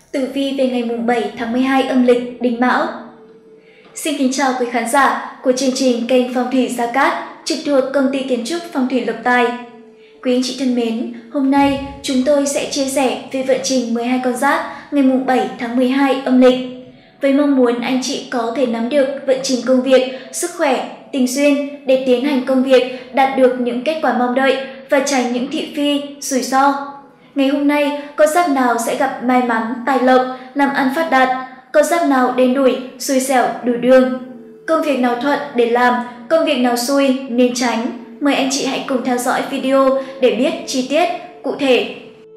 Tử vi về ngày 7 tháng 12 âm lịch Đinh Mão. Xin kính chào quý khán giả của chương trình kênh Phong thủy Gia Cát trực thuộc Công ty Kiến trúc Phong thủy Lộc Tài. Quý anh chị thân mến, hôm nay chúng tôi sẽ chia sẻ về vận trình 12 con giáp ngày 7 tháng 12 âm lịch. Với mong muốn anh chị có thể nắm được vận trình công việc, sức khỏe, tình duyên để tiến hành công việc đạt được những kết quả mong đợi và tránh những thị phi, rủi ro. Ngày hôm nay, con giáp nào sẽ gặp may mắn, tài lộc, làm ăn phát đạt, con giáp nào đen đủi, xui xẻo, đủ đường. Công việc nào thuận để làm, công việc nào xui nên tránh. Mời anh chị hãy cùng theo dõi video để biết chi tiết, cụ thể.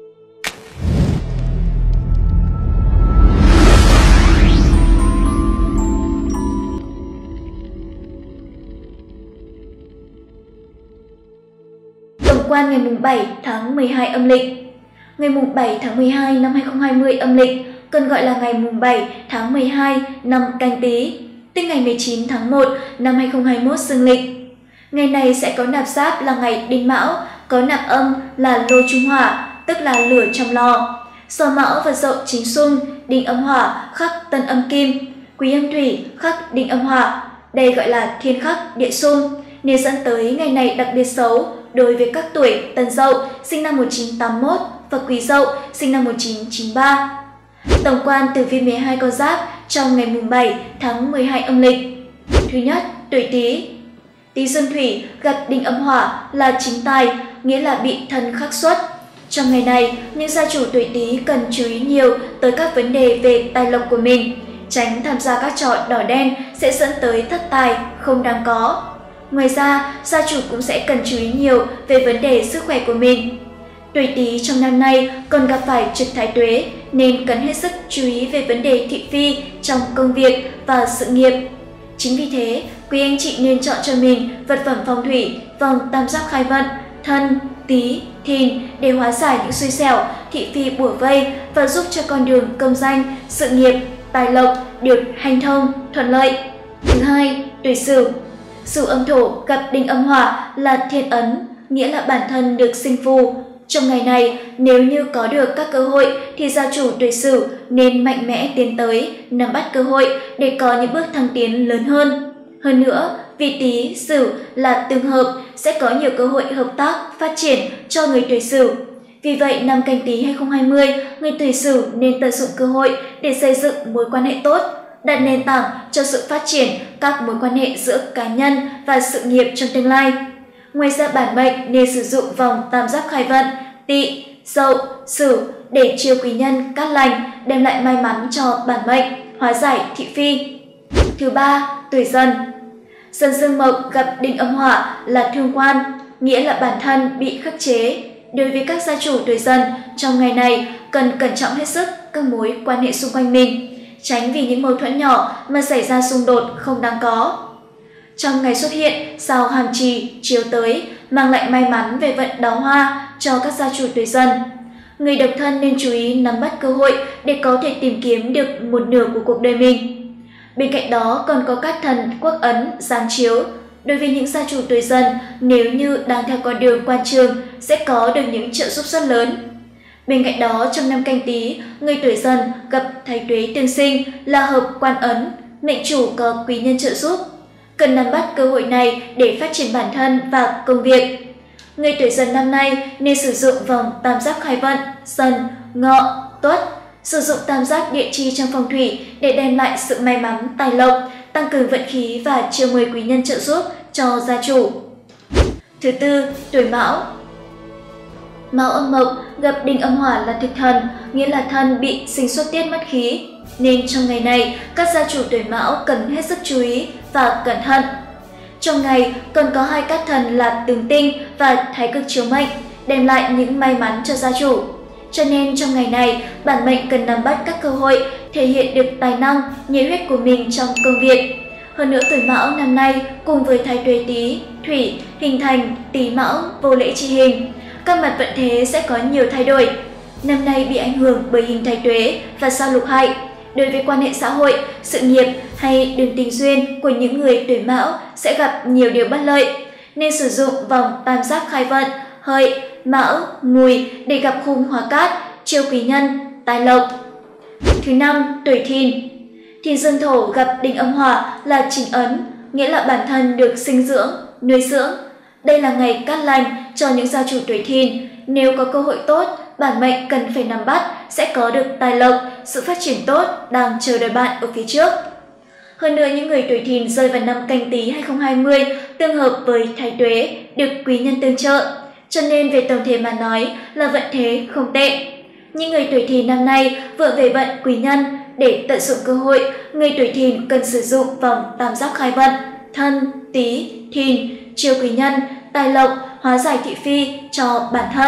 Tổng quan ngày 7 tháng 12 âm lịch. Ngày 7 tháng 12 năm 2020 âm lịch, còn gọi là ngày 7 tháng 12 năm Canh Tý, tức ngày 19 tháng 1 năm 2021 dương lịch. Ngày này sẽ có nạp giáp là ngày Đinh Mão, có nạp âm là Lô Trung Hỏa, tức là lửa trong lò. Do Mão và Dậu chính xung, Đinh âm hỏa khắc Tân âm kim, Quý âm thủy khắc Đinh âm hỏa, đây gọi là thiên khắc địa xung, nên dẫn tới ngày này đặc biệt xấu đối với các tuổi Tân Dậu sinh năm 1981 và Quý Dậu sinh năm 1993. Tổng quan tử vi 12 con giáp trong ngày 7 tháng 12 âm lịch. Thứ nhất, tuổi Tý. Tý dương thủy gặp Đinh âm hỏa là chính tài, nghĩa là bị thân khắc xuất. Trong ngày này, những gia chủ tuổi Tý cần chú ý nhiều tới các vấn đề về tài lộc của mình, tránh tham gia các trò đỏ đen sẽ dẫn tới thất tài không đáng có. Ngoài ra, gia chủ cũng sẽ cần chú ý nhiều về vấn đề sức khỏe của mình. Tuổi Tý trong năm nay còn gặp phải trực thái tuế nên cần hết sức chú ý về vấn đề thị phi trong công việc và sự nghiệp. Chính vì thế, quý anh chị nên chọn cho mình vật phẩm phong thủy vòng tam giác khai vận Thân, Tý, Thìn để hóa giải những xui xẻo, thị phi bủa vây và giúp cho con đường công danh, sự nghiệp, tài lộc được hanh thông, thuận lợi. Thứ hai, tuổi Sửu. Sửu âm thổ gặp Đinh âm hỏa là thiên ấn, nghĩa là bản thân được sinh phù. Trong ngày này, nếu như có được các cơ hội thì gia chủ tuổi Sửu nên mạnh mẽ tiến tới, nắm bắt cơ hội để có những bước thăng tiến lớn hơn. Hơn nữa, vì Tý, Sửu là tương hợp sẽ có nhiều cơ hội hợp tác, phát triển cho người tuổi Sửu. Vì vậy, năm Canh Tý 2020, người tuổi Sửu nên tận dụng cơ hội để xây dựng mối quan hệ tốt, đặt nền tảng cho sự phát triển các mối quan hệ giữa cá nhân và sự nghiệp trong tương lai. Ngoài ra, bản mệnh nên sử dụng vòng tam giác khai vận Tỵ, Dậu, Sửu để chiêu quý nhân cát lành, đem lại may mắn cho bản mệnh, hóa giải thị phi. Thứ ba, tuổi Dần. Dần dương mộc gặp Đinh âm hỏa là thương quan, nghĩa là bản thân bị khắc chế. Đối với các gia chủ tuổi Dần, trong ngày này cần cẩn trọng hết sức các mối quan hệ xung quanh mình, tránh vì những mâu thuẫn nhỏ mà xảy ra xung đột không đáng có. Trong ngày xuất hiện sao hàm trì chiếu tới, mang lại may mắn về vận đào hoa cho các gia chủ tuổi Dần. Người độc thân nên chú ý nắm bắt cơ hội để có thể tìm kiếm được một nửa của cuộc đời mình. Bên cạnh đó còn có các thần quốc ấn giáng chiếu. Đối với những gia chủ tuổi Dần, nếu như đang theo con đường quan trường sẽ có được những trợ giúp rất lớn. Bên cạnh đó, trong năm Canh Tý, người tuổi Dần gặp thái tuế tương sinh là hợp quan ấn, mệnh chủ có quý nhân trợ giúp. Cần nắm bắt cơ hội này để phát triển bản thân và công việc. Người tuổi Dần năm nay nên sử dụng vòng tam giác khai vận Dần, Ngọ, Tuất, sử dụng tam giác địa chi trong phong thủy để đem lại sự may mắn, tài lộc, tăng cường vận khí và chiêu mời quý nhân trợ giúp cho gia chủ. Thứ tư, tuổi Mão. Mão âm mộc gặp Đinh âm hỏa là thực thần, nghĩa là thân bị sinh xuất tiết mất khí. Nên trong ngày này, các gia chủ tuổi Mão cần hết sức chú ý và cẩn thận. Trong ngày còn có hai cát thần là Tường Tinh và Thái Cực chiếu mệnh, đem lại những may mắn cho gia chủ. Cho nên trong ngày này, bản mệnh cần nắm bắt các cơ hội, thể hiện được tài năng, nhiệt huyết của mình trong công việc. Hơn nữa, tuổi Mão năm nay cùng với thái tuế Tý, Thủy hình thành Tý Mão vô lễ chi hình, các mặt vận thế sẽ có nhiều thay đổi. Năm nay bị ảnh hưởng bởi hình thái tuế và sao lục hại. Đối với quan hệ xã hội, sự nghiệp hay đường tình duyên của những người tuổi Mão sẽ gặp nhiều điều bất lợi, nên sử dụng vòng tam giác khai vận Hợi, Mão, Mùi để gặp khung hóa cát, chiêu quý nhân, tài lộc. Thứ năm, tuổi Thìn. Thìn dương thổ gặp đinh âm hỏa là chính ấn, nghĩa là bản thân được sinh dưỡng, nuôi dưỡng. Đây là ngày cát lành cho những gia chủ tuổi Thìn. Nếu có cơ hội tốt, bản mệnh cần phải nắm bắt sẽ có được tài lộc, sự phát triển tốt đang chờ đợi bạn ở phía trước. Hơn nữa, những người tuổi Thìn rơi vào năm Canh Tý 2020 tương hợp với Thái Tuế, được quý nhân tương trợ, cho nên về tổng thể mà nói là vận thế không tệ. Những người tuổi Thìn năm nay vượng về vận quý nhân, để tận dụng cơ hội, người tuổi Thìn cần sử dụng vòng tam giác khai vận Thân, Tý, Thìn, chiêu quý nhân, tài lộc, hóa giải thị phi cho bản thân.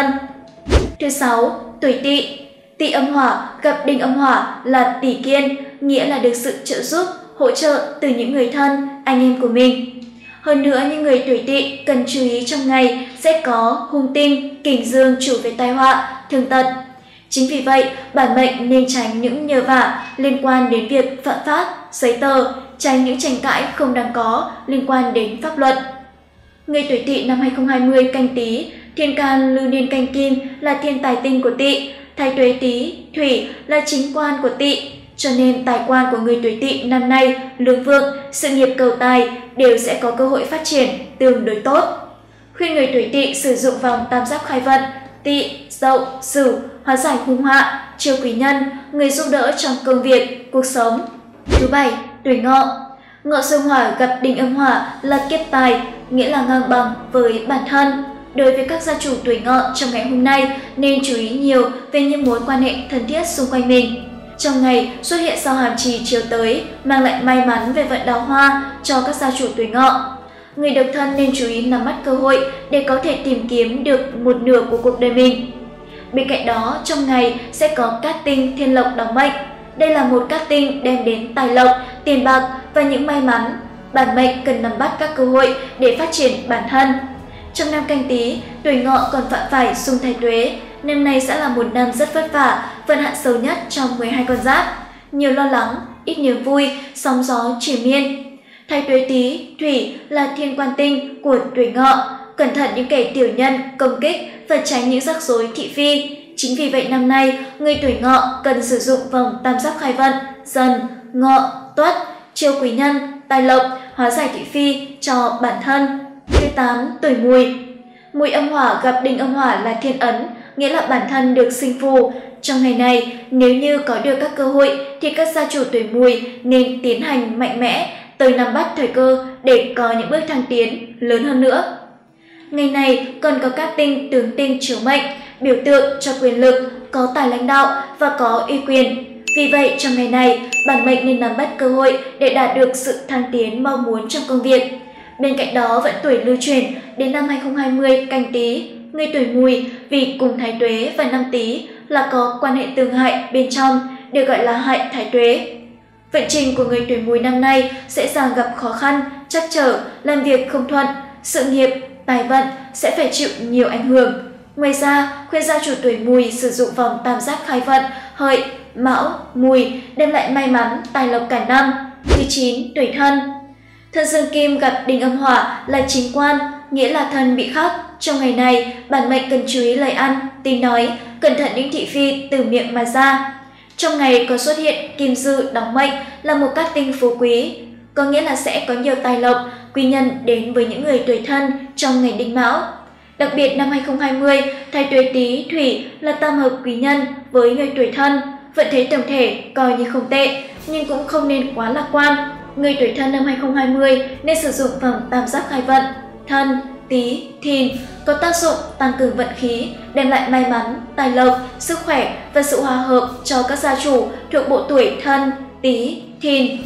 Thứ sáu, tuổi Tỵ. Tỵ âm hỏa gặp đinh âm hỏa là tỷ kiên, nghĩa là được sự trợ giúp, hỗ trợ từ những người thân, anh em của mình. Hơn nữa, những người tuổi Tỵ cần chú ý trong ngày sẽ có hung tinh, kình dương chủ về tai họa, thương tật. Chính vì vậy, bản mệnh nên tránh những nhờ vả liên quan đến việc phạm pháp, giấy tờ, tránh những tranh cãi không đáng có liên quan đến pháp luật. Người tuổi Tỵ năm 2020 Canh Tý, thiên can lưu niên canh kim là thiên tài tinh của Tỵ, thái tuế Tý, Thủy là chính quan của Tỵ, cho nên tài quan của người tuổi Tỵ năm nay lương vượng, sự nghiệp cầu tài đều sẽ có cơ hội phát triển tương đối tốt. Khuyên người tuổi Tỵ sử dụng vòng tam giác khai vận Tỵ, Dậu, Sửu, hóa giải hung họa, chiêu quý nhân, người giúp đỡ trong công việc, cuộc sống. Thứ bảy, tuổi Ngọ. Ngọ dương hỏa gặp đinh âm hỏa là kiếp tài, nghĩa là ngang bằng với bản thân. Đối với các gia chủ tuổi Ngọ trong ngày hôm nay nên chú ý nhiều về những mối quan hệ thân thiết xung quanh mình. Trong ngày xuất hiện sao hàm trì chiều tới mang lại may mắn về vận đào hoa cho các gia chủ tuổi Ngọ. Người độc thân nên chú ý nắm bắt cơ hội để có thể tìm kiếm được một nửa của cuộc đời mình. Bên cạnh đó, trong ngày sẽ có cát tinh thiên lộc đóng mệnh. Đây là một cát tinh đem đến tài lộc, tiền bạc và những may mắn. Bản mệnh cần nắm bắt các cơ hội để phát triển bản thân. Trong năm Canh Tý, tuổi Ngọ còn phạm phải xung Thái Tuế. Năm nay sẽ là một năm rất vất vả, vận hạn xấu nhất trong 12 con giáp. Nhiều lo lắng, ít niềm vui, sóng gió triền miên. Thái Tuế Tý, Thủy là thiên quan tinh của tuổi Ngọ. Cẩn thận những kẻ tiểu nhân, công kích và tránh những rắc rối thị phi. Chính vì vậy năm nay, người tuổi Ngọ cần sử dụng vòng tam giác khai vận Dần, Ngọ, Tuất, chiêu quý nhân, tài lộc, hóa giải thị phi cho bản thân. Thứ 8, tuổi Mùi. Mùi âm hỏa gặp đinh âm hỏa là thiên ấn, nghĩa là bản thân được sinh phù. Trong ngày này, nếu như có được các cơ hội thì các gia chủ tuổi Mùi nên tiến hành mạnh mẽ, tới nắm bắt thời cơ để có những bước thăng tiến lớn hơn nữa. Ngày này còn có các tinh tướng tinh chiếu mệnh, biểu tượng cho quyền lực, có tài lãnh đạo và có uy quyền. Vì vậy, trong ngày này, bản mệnh nên nắm bắt cơ hội để đạt được sự thăng tiến mong muốn trong công việc. Bên cạnh đó, vận tuổi lưu chuyển đến năm 2020 Canh Tý, người tuổi Mùi vì cùng Thái Tuế và năm Tý là có quan hệ tương hại bên trong, được gọi là hại Thái Tuế. Vận trình của người tuổi Mùi năm nay sẽ dàng gặp khó khăn, trắc trở, làm việc không thuận, sự nghiệp, tài vận sẽ phải chịu nhiều ảnh hưởng. Ngoài ra, khuyên gia chủ tuổi Mùi sử dụng vòng tam giác khai vận Hợi, Mão, Mùi đem lại may mắn, tài lộc cả năm. Thứ 9, tuổi Thân. Thân dương kim gặp đinh âm hỏa là chính quan, nghĩa là thân bị khắc. Trong ngày này, bản mệnh cần chú ý lời ăn, tiếng nói, cẩn thận những thị phi từ miệng mà ra. Trong ngày có xuất hiện kim dư đóng mệnh là một cát tinh phú quý, có nghĩa là sẽ có nhiều tài lộc, quý nhân đến với những người tuổi Thân trong ngày Đinh Mão. Đặc biệt năm 2020, Thái Tuế Tý, Thủy là tam hợp quý nhân với người tuổi Thân. Vận thế tổng thể coi như không tệ, nhưng cũng không nên quá lạc quan. Người tuổi Thân năm 2020 nên sử dụng vòng tam giác khai vận Thân, Tý, Thìn có tác dụng tăng cường vận khí, đem lại may mắn, tài lộc, sức khỏe và sự hòa hợp cho các gia chủ thuộc bộ tuổi Thân, Tý, Thìn.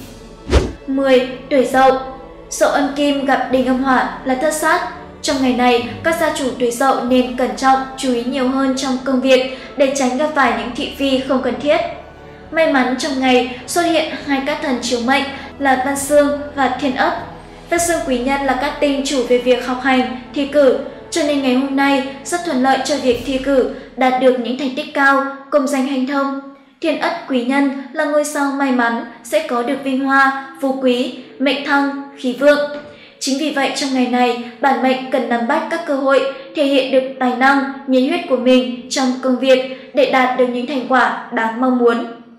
10. Tuổi Dậu. Dậu âm kim gặp đinh âm hỏa là thất sát. Trong ngày này, các gia chủ tuổi Dậu nên cẩn trọng, chú ý nhiều hơn trong công việc để tránh gặp phải những thị phi không cần thiết. May mắn trong ngày xuất hiện hai cát thần chiếu mệnh là Văn Xương và Thiên Ất. Văn Xương quý nhân là cát tinh chủ về việc học hành, thi cử, cho nên ngày hôm nay rất thuận lợi cho việc thi cử, đạt được những thành tích cao, công danh hanh thông. Thiên Ất quý nhân là ngôi sao may mắn, sẽ có được vinh hoa, phú quý, mệnh thăng, khí vượng. Chính vì vậy trong ngày này, bản mệnh cần nắm bắt các cơ hội, thể hiện được tài năng, nhiệt huyết của mình trong công việc để đạt được những thành quả đáng mong muốn.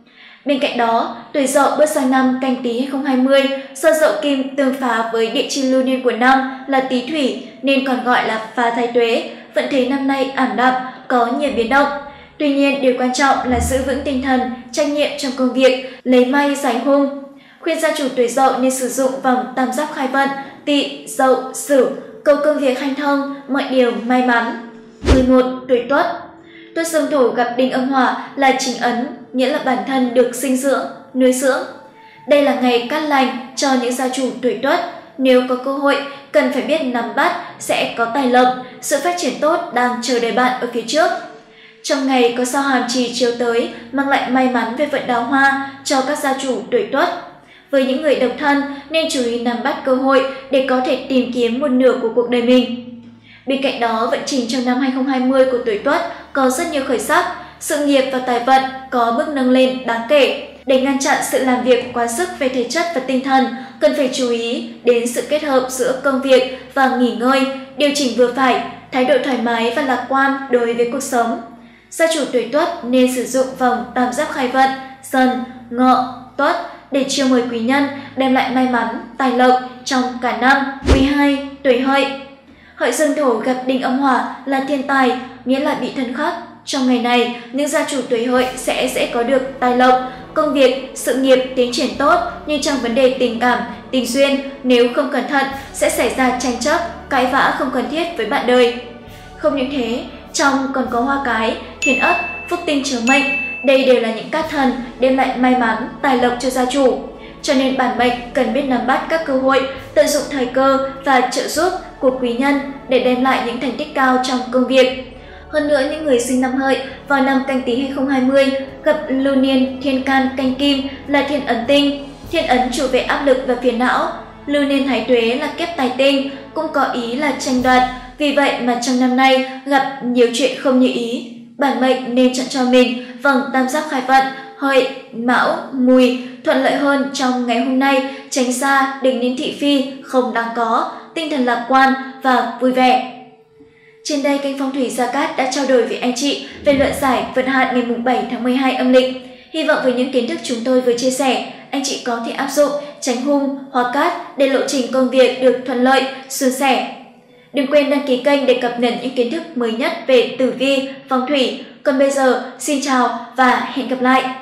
Bên cạnh đó, tuổi Dậu bước sang năm Canh Tý 2020 do Dậu Kim tương phá với địa chi lưu niên của năm là Tý Thủy nên còn gọi là phá thái tuế. Vận thế năm nay ảm đạm, có nhiều biến động. Tuy nhiên, điều quan trọng là giữ vững tinh thần, trách nhiệm trong công việc, lấy may giải hung. Khuyên gia chủ tuổi Dậu nên sử dụng vòng tam giác khai vận Tỵ, Dậu, Sửu, cầu công việc hanh thông, mọi điều may mắn. 11. Tuổi Tuất. Tuất dương thổ gặp đinh âm hỏa là chính ấn, nghĩa là bản thân được sinh dưỡng, nuôi dưỡng. Đây là ngày cát lành cho những gia chủ tuổi Tuất. Nếu có cơ hội, cần phải biết nắm bắt, sẽ có tài lộc, sự phát triển tốt đang chờ đợi bạn ở phía trước. Trong ngày có sao Hàm Trì chiếu tới, mang lại may mắn về vận đào hoa cho các gia chủ tuổi Tuất. Với những người độc thân nên chú ý nắm bắt cơ hội để có thể tìm kiếm một nửa của cuộc đời mình. Bên cạnh đó, vận trình trong năm 2020 của tuổi Tuất có rất nhiều khởi sắc, sự nghiệp và tài vận có bước nâng lên đáng kể. Để ngăn chặn sự làm việc quá sức về thể chất và tinh thần, cần phải chú ý đến sự kết hợp giữa công việc và nghỉ ngơi, điều chỉnh vừa phải, thái độ thoải mái và lạc quan đối với cuộc sống. Gia chủ tuổi Tuất nên sử dụng vòng tam giác khai vận Dần, Ngọ, Tuất để chiêu mời quý nhân, đem lại may mắn, tài lộc trong cả năm. 12. Tuổi Hợi. Hợi dương thổ gặp đinh âm hỏa là thiên tài, nghĩa là bị thân khắc. Trong ngày này, những gia chủ tuổi Hợi sẽ dễ có được tài lộc, công việc, sự nghiệp tiến triển tốt, nhưng trong vấn đề tình cảm, tình duyên, nếu không cẩn thận sẽ xảy ra tranh chấp, cãi vã không cần thiết với bạn đời. Không những thế, trong còn có hoa cái, thiên ất, phúc tinh chiếu mệnh. Đây đều là những cát thần đem lại may mắn, tài lộc cho gia chủ. Cho nên bản mệnh cần biết nắm bắt các cơ hội, tận dụng thời cơ và trợ giúp của quý nhân để đem lại những thành tích cao trong công việc. Hơn nữa, những người sinh năm Hợi vào năm Canh Tý 2020 gặp lưu niên thiên can canh kim là thiên ấn tinh. Thiên ấn chủ về áp lực và phiền não. Lưu niên thái tuế là kiếp tài tinh, cũng có ý là tranh đoạt. Vì vậy mà trong năm nay gặp nhiều chuyện không như ý. Bản mệnh nên chọn cho mình vòng tam giác khai vận Hợi, Mão, Mùi thuận lợi hơn trong ngày hôm nay, tránh xa đừng những thị phi không đáng có, tinh thần lạc quan và vui vẻ. Trên đây, kênh Phong thủy Gia Cát đã trao đổi với anh chị về luận giải vận hạn ngày 7 tháng 12 âm lịch. Hy vọng với những kiến thức chúng tôi vừa chia sẻ, anh chị có thể áp dụng tránh hung, hóa cát để lộ trình công việc được thuận lợi, suôn sẻ. Đừng quên đăng ký kênh để cập nhật những kiến thức mới nhất về tử vi, phong thủy. Còn bây giờ, xin chào và hẹn gặp lại!